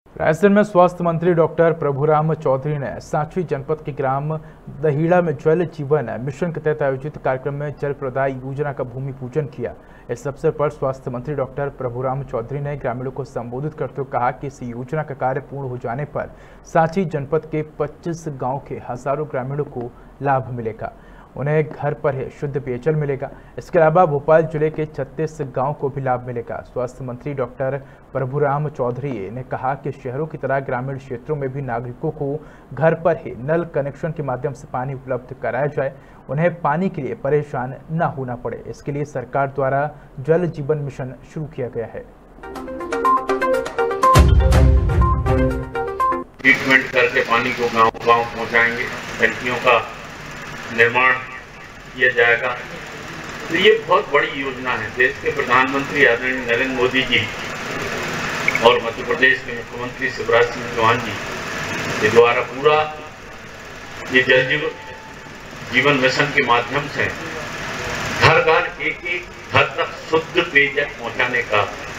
रायसेन में स्वास्थ्य मंत्री डॉक्टर प्रभुराम चौधरी ने सांची जनपद के ग्राम दहीड़ा में जल जीवन मिशन के तहत आयोजित कार्यक्रम में जल प्रदाय योजना का भूमि पूजन किया। इस अवसर पर स्वास्थ्य मंत्री डॉक्टर प्रभुराम चौधरी ने ग्रामीणों को संबोधित करते हुए कहा कि इस योजना का कार्य पूर्ण हो जाने पर सांची जनपद के 25 गाँव के हजारों ग्रामीणों को लाभ मिलेगा। उन्हें घर पर ही शुद्ध पेयजल मिलेगा। इसके अलावा भोपाल जिले के 36 गांव को भी लाभ मिलेगा। स्वास्थ्य मंत्री डॉक्टर प्रभुराम चौधरी ने कहा कि शहरों की तरह ग्रामीण क्षेत्रों में भी नागरिकों को घर पर ही नल कनेक्शन के माध्यम से पानी उपलब्ध कराया जाए, उन्हें पानी के लिए परेशान न होना पड़े। इसके लिए सरकार द्वारा जल जीवन मिशन शुरू किया गया है। ट्रीटमेंट करके पानी को गांव-गांव पहुंचाएंगे, टंकियों का निर्माण किया जाएगा। तो ये बहुत बड़ी योजना है। देश के प्रधानमंत्री आदरणीय नरेंद्र मोदी जी और मध्य प्रदेश के मुख्यमंत्री शिवराज सिंह चौहान जी के द्वारा पूरा ये जल जीवन मिशन के माध्यम से घर घर एक घर तक शुद्ध पेयजल पहुंचाने का